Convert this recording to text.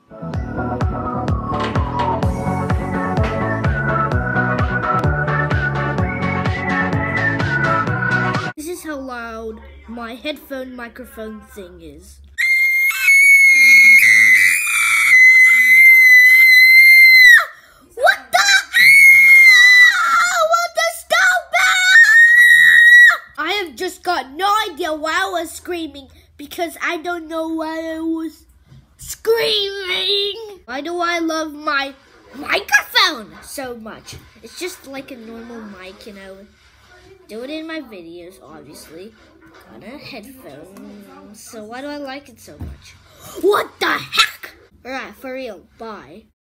This is how loud my headphone microphone thing is. What the? What the stop? I have just got no idea why I was screaming because I don't know why I was screaming. Why do I love my microphone so much? It's just like a normal mic, you know. Do it in my videos, obviously. Got a headphone, so why do I like it so much? What the heck? Alright, for real, bye.